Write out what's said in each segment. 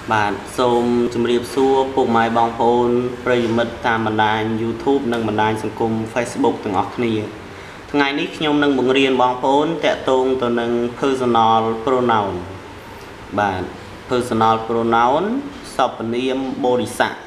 Bạn xôm chùm riêng xua phục máy bóng phôn Prây mậtតាមបណ្ដាញ YouTube និងបណ្ដាញសង្គម Facebook ទាំងអស់គ្នាថ្ងៃនេះខ្ញុំនឹងបង្រៀនបងប្អូនតាក់ទងទៅនឹង personal pronoun បាទ personal pronoun សព្វនាមបរិស័ក្តិ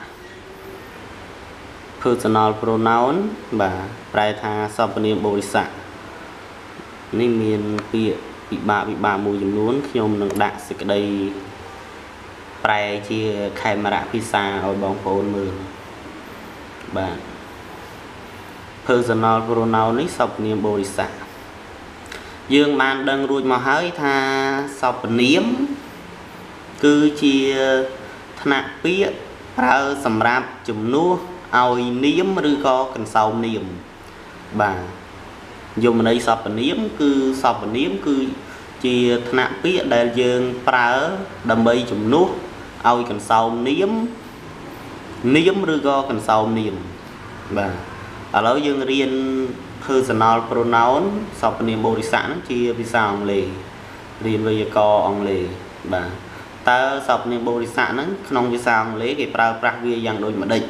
personal pronoun បាទប្រែថាសព្វនាមបរិស័ក្តិនេះមានពាក្យពិបាកមួយចំនួនខ្ញុំនឹងដាក់សេចក្តីប្រែជាខេមរៈភាសាឲ្យបងប្អូនមើលបាទ personal pronoun នេះសព្វនាមបរិស័ក្តិយើងបានដឹងរួចមកហើយថាសព្វនាមគឺជាថ្នាក់ពាក្យប្រើសម្រាប់ជំនួសឲ្យនាមឬក៏កន្សោមនាមបាទយមន័យសព្វនាមគឺសព្វនាមគឺជាថ្នាក់ពាក្យដែលយើងប្រើដើម្បីជំនួសឲ្យកន្សោមនាមឬក៏កន្សោមនាមបាទឥឡូវយើងរៀន personal pronoun សព្វនាមបរិស័ក្តិហ្នឹងជាភាសាអង់គ្លេសរៀនវេយ្យាករណ៍អង់គ្លេសបាទតើសព្វនាមបរិស័ក្តិហ្នឹងក្នុងភាសាអង់គ្លេសគេប្រើប្រាស់វាយ៉ាងដូចម្ដេចឥ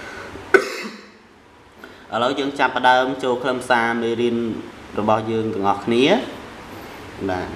ឡូវយើងចាប់ផ្ដើមចូលខ្លឹមសារមេរៀនរបស់យើងទាំងអស់គ្នាបាទ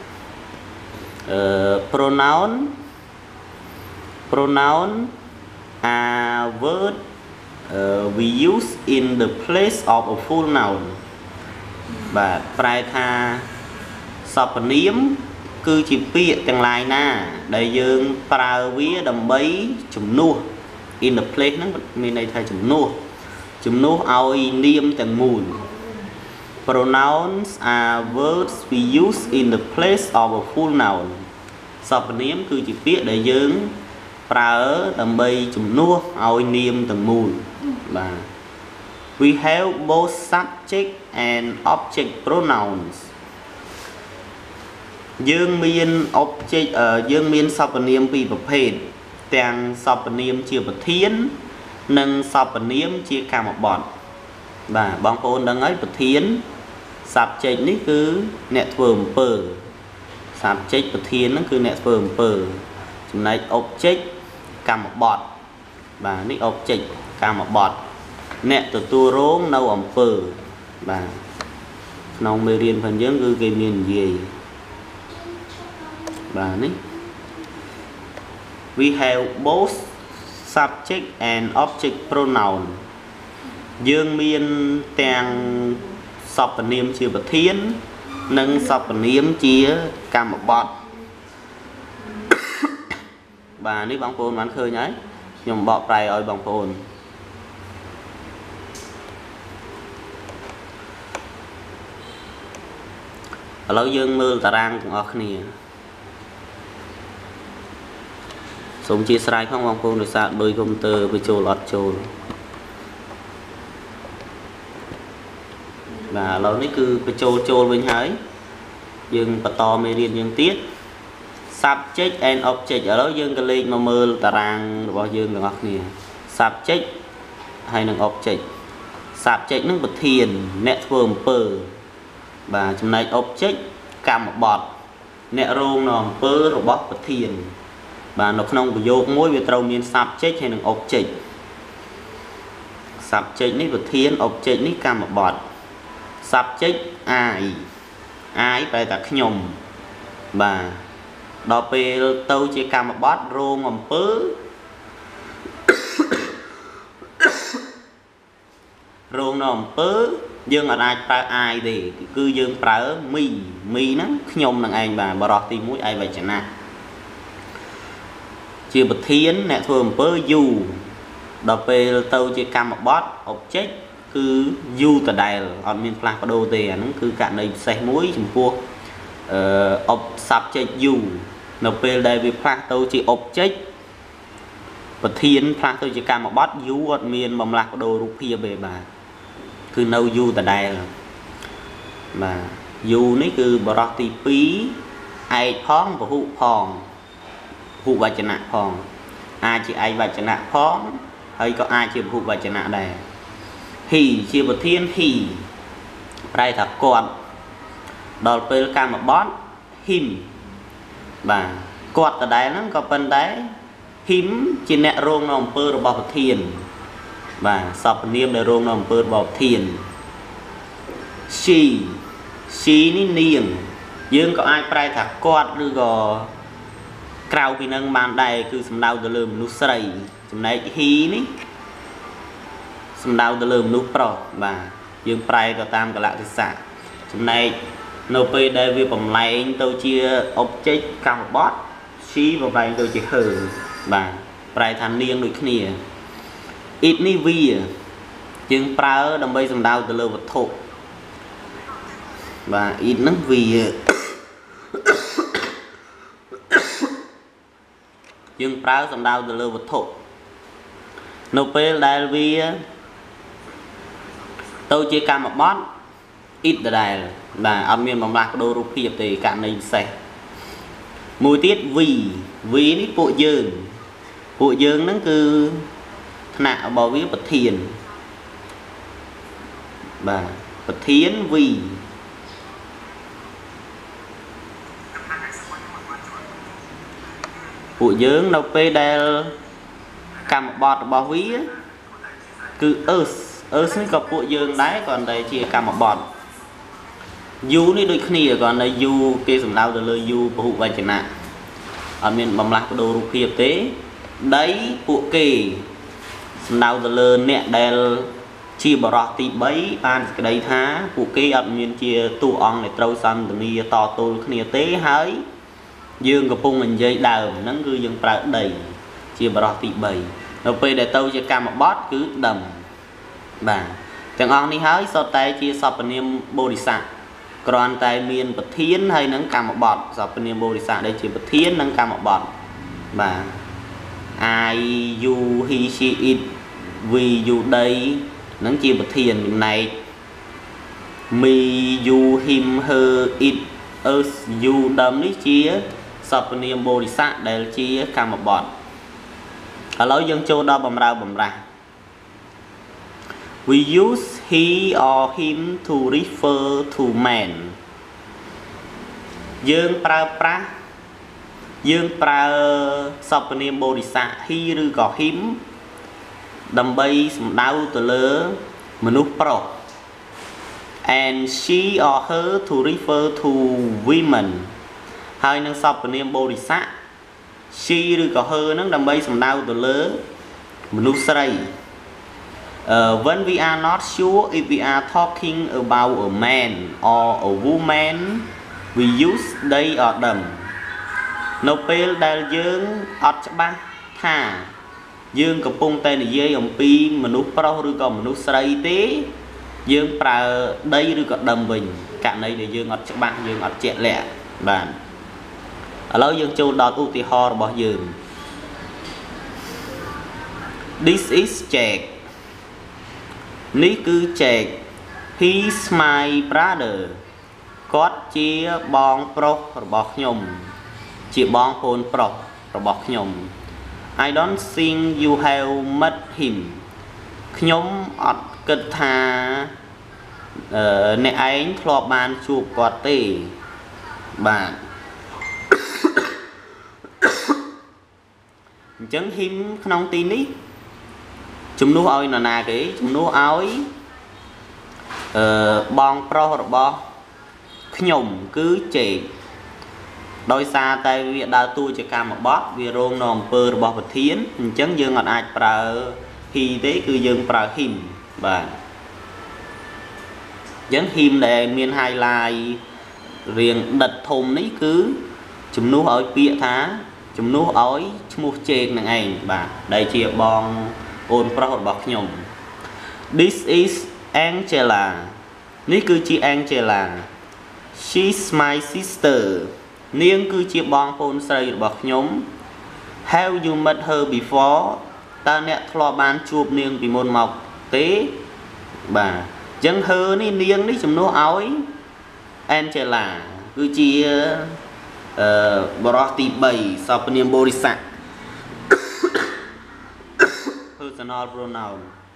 pronoun are word we use in the place of a full noun បាទប្រែថាសព្វនាមគឺជាពាក្យទាំងឡាយណាដែលយើងប្រើវាដើម្បីជំនួស in the place ហ្នឹងមានន័យថាជំនួសឲ្យនាមទាំងមូល pronouns are words we use in the place of a full noun សព្វនាមគឺជាពាក្យដែលយើងប្រើដើម្បីជំនួសឲ្យនាមទាំងមូលបាទ we have both subject and object pronouns យើងមាន object យើងមានសព្វនាមពីរប្រភេទទាំងសព្វនាមជាប្រធាននិងសព្វនាមជាកម្មបត្តិបាទបងប្អូនដឹងហើយប្រធាន subject នេះគឺអ្នកធ្វើអំពើ subject ប្រធានហ្នឹងគឺអ្នកធ្វើអំពើចំណែក object កម្មបត្តិបាទនេះ object កម្មបត្តិអ្នកទទួលរងនៅអំពើបាទក្នុងមេរៀនផងយើងគឺគេមាននិយាយបាទនេះ we have both subject and object pronoun យើងមានទាំងសព្វនាមជាប្រធាននិងសព្វនាមជាកម្មបត្តិបាទនេះបងប្អូនបានឃើញហើយខ្ញុំបកប្រែឲ្យបងប្អូនឥឡូវយើងមើលតារាងទាំងអស់គ្នាសូមអធិស្ឋានផងបងប្អូនដោយសារដោយកុំព្យូទ័រវាចូលអត់ចូលបាទឥឡូវនេះគឺបញ្ចូលវិញហើយយើងបន្តមេរៀនយើងទៀត subject and object ឥឡូវយើងក៏លេខមកមើលតារាងរបស់យើងទាំងអស់គ្នា subject ហើយនិង object subject នឹងប្រធានអ្នកធ្វើអំពើបាទចំណែក object កម្មបត្តិអ្នករងនៅអំពើរបស់ប្រធានបាទនៅក្នុងប្រយោគមួយវាត្រូវមាន subject ហើយនិង object subject នេះប្រធាន object នេះកម្មបត្តិ subject I ប្រែថាខ្ញុំបាទដល់ពេលទៅជាកម្មបត្តិរងអំពើរងនៅអំពើយើងអាចប្រើ I ទេគឺយើងប្រើ me ហ្នឹងខ្ញុំនឹងឯងបាទបរិសុទ្ធទី1ឯវចនៈជាប្រធានអ្នកធ្វើអំពើ you ដល់ពេលទៅជាកម្មបត្តិ object គឺ you ដដែលអត់មានផ្លាស់ប្ដូរទេអាហ្នឹងគឺករណីពិសេសមួយចំពោះsubject you នៅពេលដែលវាផ្លាស់ទៅជា object ប្រធានផ្លាស់ទៅជាកម្មបត្តិ you អត់មានបំលាស់ប្ដូររូបភាពទេបាទគឺនៅ you ដដែលបាទ you នេះគឺបរិសុទ្ធទី2ឯកផងពហុផងពហុវចនៈផងអាចជាឯកវចនៈផងហើយក៏អាចជាពហុវចនៈដែរ he ជាប្រធាន he ប្រែថាគាត់ដល់ពេលកម្មបត្តិ him បាទគាត់ដដែលហ្នឹងក៏ប៉ុន្តែ him chỉ nẹt rong nó bơ rồi bảo thiền và sập niêm để rong nó bơ bảo thiền she ní niềng dương có ai prai thạc quạt rồi có cào vì nâng bàn đầy cứ sầm đau từ lườm nút sậy chấm này hí ní sầm đau từ lườm nút pro và dương prai có tam cái lạ cái sạ chấm này nộp về đây vì bấm lại tôi chia object cam bot she vào đây tôi chỉ hở và prai thành niên đôi kia ít ní vi dương prai đầm bay sầm đau từ lườm vật thụ và ít nắng vì dương práo sầm đau từ lơ vật thụ nộp về đây vì tôi chỉ cam một bot ít từ đây là âm miền bằng bạc đô rupee thì cả này sẽ mùi tiết vì ní bộ dương nó cứ nạ bảo viết bật thiền và bật thiến vì bộ dưỡng đâu pe đel cầm một bọt bỏ ví cứ earth có bộ dưỡng đấy còn đây chỉ cầm một bọt du ní đôi khi còn đây du kia sừng đau từ lời du bộ vai chân nạ ở miền bầm lạc đồ rupee tế đấy bộ kỳ sừng đau từ lời nẹt đel chia bỏ rọt tí bấy ban cái đây thá bộ kỳ ở miền chia tu ong này trâu xanh từ nia to tôi kia tế hới dương có phun mình dây đào nó cứ dương prao đầy chia bờ tị bầy rồi về để tôi cho cam một bot cứ đầm và chẳng on đi hái sau tay chia sập niêm bodhisattva còn tay miền bậc thiên hay nắng cam một bọt sập niêm bodhisattva đây chỉ bậc thiên nắng cam một bọt và I you he she it we you đây nắng chia bậc thiên này me you him her it us you đầm lý chia sập niệm bodhisattva để chia cam một bọt ở lối dân châu đó bầm ra we use he or him to refer to man dương pra sập niệm bodhisattva he rư có him đầm bay đau từ lỡ manu pro and she or her to refer to women hai năng sập niệm bodhisattva she rư có her năng đầm bay sầm đau từ lỡ manu sray when we are not sure if we are talking about a man or a woman we use they or them no pel đal dương ọt ba thà dương cầm pung tay này dây ông pi manu pro rư có manu sray tế dương pra đây rư có đầm bình cả này để dương ọt ba dương ọt chẹt lẹ bàn ở lâu dương châu đọt u tì ho bỏ dương this is check ní cứ check he's my brother có chia bong pro bỏ nhom chia bong hôn pro bỏ nhom I don't think you have met him nhom ọt cất tha nè anh thọ bàn chụp có tê bạn chẳng him không tin ý chúng nó ơi là cái chúng nó áo bong pro bỏ nhom cứ chỉ đôi xa tay việc đào tu cho cam một bót vì rôn nòng pơ bỏ vật thiến chẳng dương ngọt ai pra khi thế cứ dương pra him và chẳng him để miền hai lai riêng đặt thùng ấy cứ chúng nó ơi bịa thá chúng nó ơi mua trên này anh và đây chia bong ôn pro bọc nhom this is Angela ní cứ chị Angela she's my sister niên cứ chia bong phone say bọc nhóm have you met her before ta nè thọ ban chụp niên bị môn mọc tế bà chẳng hơ ní niên ní chúng nó áo Angela cứ chia bỏ tì bầy sau niên bodhisattva personal pronoun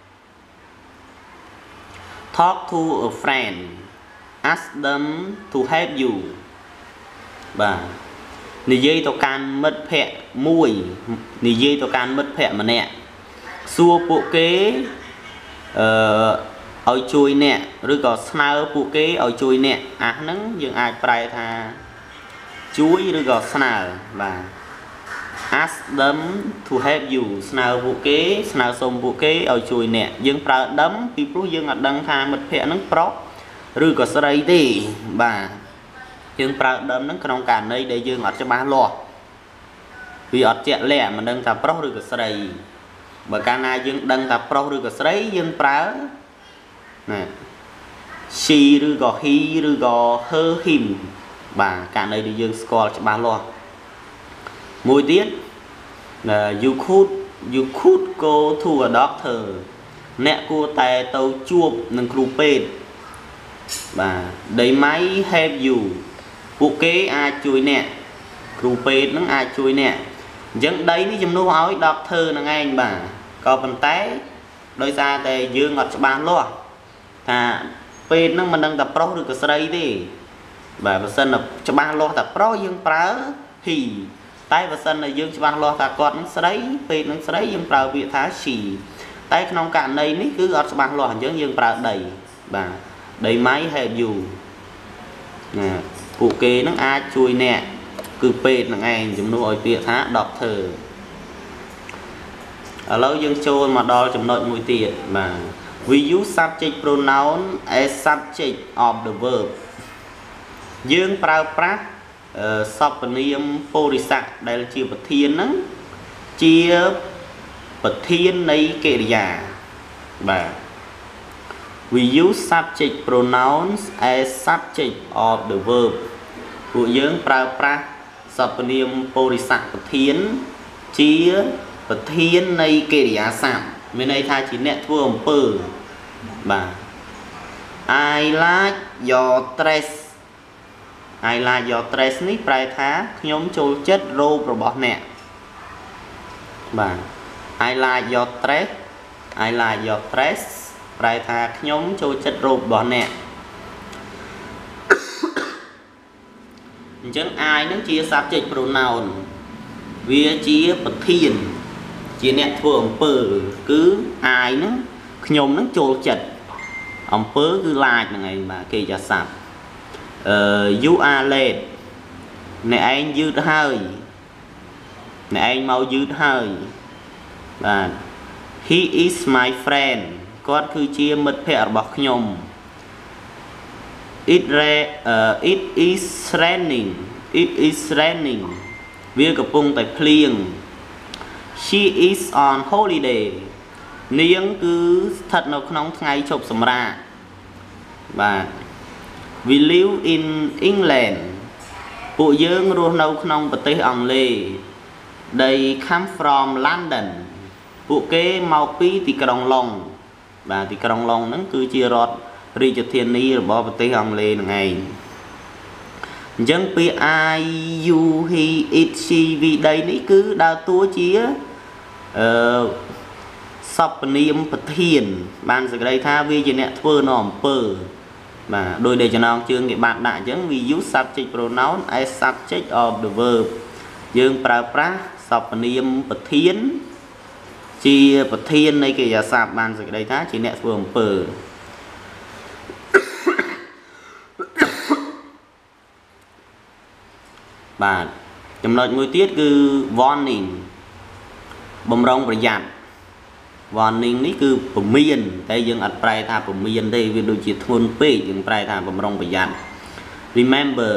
talk to a friend ask them to help you và និយាយទៅកាន់មិត្តភ័ក្តិមួយនិយាយទៅកាន់មិត្តភ័ក្តិម្នាក់សួរពួកគេឲ្យជួយអ្នកឬក៏ស្នើពួកគេឲ្យជួយអ្នកអាហ្នឹងយើងអាចប្រែថាជួយឬក៏ស្នើបាទ ask them to help you ស្នើពួកគេស្នើសុំពួកគេឲ្យជួយអ្នកយើងប្រើដឹមពីព្រោះយើងអត់ដឹងថាមិត្តភ័ក្តិហ្នឹងប្រុសឬក៏ស្រីទេបាទយើងប្រើដឹមហ្នឹងក្នុងករណីដែលយើងអត់ច្បាស់លាស់វាអត់ជាក់លាក់មិនដឹងថាប្រុសឬក៏ស្រីបើកាលណាយើងដឹងថាប្រុសឬក៏ស្រីយើងប្រើណា she ឬក៏ he ឬក៏ her him បាទករណីដែលយើងស្គាល់ច្បាស់លាស់មួយទៀត you could go to a doctor អ្នកគួរតែទៅជួបនឹងគ្រូពេទ្យបាទ they might help you ពួកគេអាចជួយអ្នកគ្រូពេទ្យនឹងអាចជួយអ្នកអញ្ចឹងដីនេះជំនួសឲ្យ doctor នឹងឯងបាទក៏ប៉ុន្តែដោយសារតែយើងអត់ច្បាស់លាស់ថាពេទ្យនឹងមិនដឹងថាប្រុសឬក៏ស្រីទេបាទបើសិនច្បាស់លាស់ថាប្រុសយើងប្រើ he តែបើសិនតែយើងច្បាស់លាស់ថាគាត់នឹងស្រីពេទ្យនឹងស្រីយើងប្រើពាក្យថា she តែក្នុងករណីនេះគឺអត់ច្បាស់លាស់អញ្ចឹងយើងប្រើដីបាទដី might help you ណាពួកគេនឹងអាចជួយអ្នកគឺពេទ្យនឹងឯងជំនួសឲ្យពាក្យថា doctor ឥឡូវយើងចូលមកដល់ចំណុចមួយទៀតបាទ we use subject pronoun as subject of the verb យើងប្រើប្រាស់សព្វនាមពោធិសក្ខដែលជាប្រធានហ្នឹងជាប្រធាននៃកិរិយាបាទ we use subject pronouns as subject of the verb ពួកយើងប្រើប្រាស់សព្វនាមពោធិសក្ខប្រធានជាប្រធាននៃកិរិយាសព្ទមានន័យថាជាអ្នកធ្វើអំពើបាទ I like your dress I like your dress នេះប្រែថាខ្ញុំចូលចិត្តរ៉ូបរបស់អ្នកបាទ I like your dress I like your dress ប្រែថាខ្ញុំចូលចិត្តរ៉ូបរបស់អ្នកអញ្ចឹង I នឹងជា subject pronoun វាជាប្រធានជាអ្នកធ្វើអំពើគឺ I នឹងខ្ញុំនឹងចូលចិត្តអំពើគឺ like ហ្នឹងឯងបាទគេចាស័ព្ទyou are late អ្នកឯងយឺតហើយអ្នកឯងមកយឺតហើយបាទ he is my friend គាត់គឺជាមិត្តភក្តិរបស់ខ្ញុំ it is raining វាកំពុងតែភ្លៀង she is on holiday នាងគឺស្ថិតនៅក្នុងថ្ងៃឈប់សម្រាកបាទ we live in England ពួកយើងរស់នៅក្នុងប្រទេសអង់គ្លេស they come from London ពួកគេមកពីទីក្រុងឡុងបាទទីក្រុងឡុងហ្នឹងគឺជារដ្ឋរាជធានីរបស់ប្រទេសអង់គ្លេសហ្នឹងឯងអញ្ចឹងពាក្យ I you he it she we they នេះគឺដើរតួជាសព្វនាមប្រធានបានសេចក្តីថាវាជាអ្នកធ្វើនៅអំពើបាទដោយដែលចំណងជើងគេបានដាក់អញ្ចឹង we use subject pronoun as subject of the verb យើងប្រើប្រាស់សព្វនាមប្រធានជាប្រធាននៃកិរិយាសព្ទបានសេចក្តីថាជាអ្នកធ្វើអំពើបាទចំណុចមួយទៀតគឺ warning បំរុងប្រយ័ត្ន warning នេះគឺពមៀនតែយើងអត់ប្រែថាពមៀនទេវាដូចជាធ្ងន់ពេកយើងប្រែថាបំរុងប្រយ័ត្ន remember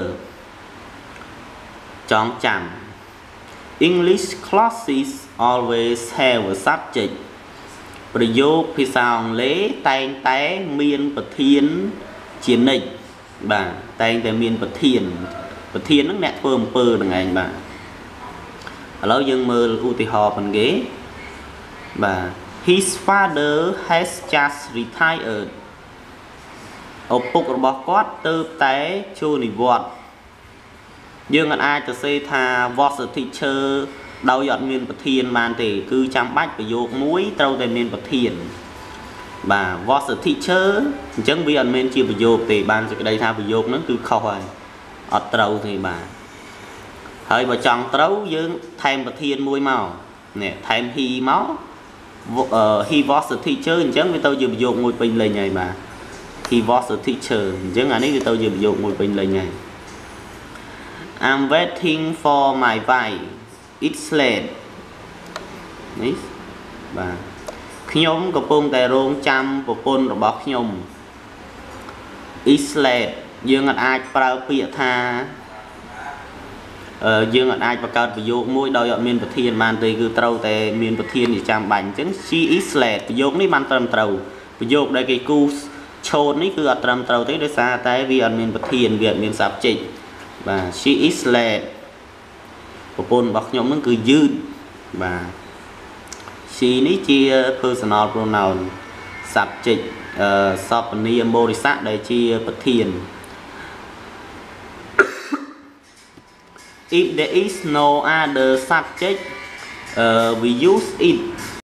ចងចាំ English classes always have a subject ប្រយោគភាសាអង់គ្លេសតែងតែមានប្រធានជានិច្ចបាទតែងតែមានប្រធានហ្នឹងអ្នកធ្វើអំពើហ្នឹងឯងបាទឥឡូវយើងមើលឧទាហរណ៍ផងគេបាទ His father has just retired ឪពុករបស់គាត់ទើបតែចូលនិវត្តន៍យើងអាចទៅសេថា was a teacher ដោយអត់មានប្រធានបានទេគឺចាំបាច់ប្រយោគមួយត្រូវតែមានប្រធានបាទ was a teacher អញ្ចឹងវាអត់មានជាប្រយោគទេបានសេចក្តីថាប្រយោគហ្នឹងគឺខុសហើយអត់ត្រូវទេបាទ hơi mà chọn trấu dương thêm một thiên mùi màu nè thêm he máu he was a teacher chẳng vì tôi dùng dùng mùi bình lời nhảy mà he was a teacher chẳng anh ấy vì tôi dùng dùng mùi bình lời nhảy I'm waiting for my wife it's late ní và nhóm của pôn tại rôn trăm của pôn rồi bọc nhóm it's late dương ai bảo bịa tha dương ở ai và cao ví dụ mỗi đôi ở miền Bắc Thiên man từ cứ trâu tại miền Bắc Thiên thì chạm bánh chứng she is late ví dụ này man trầm trâu ví dụ đây cái cu chôn này cứ ở trầm trâu tới đây xa tại vì ở miền Bắc Thiên viện miền sạp trịnh và she is late của pôn bọc nhóm nó cứ dư và she này chia personal pronoun sạp trịnh sạp ni mô đi sát đây chia Bắc Thiên. If there is no other subject, we use it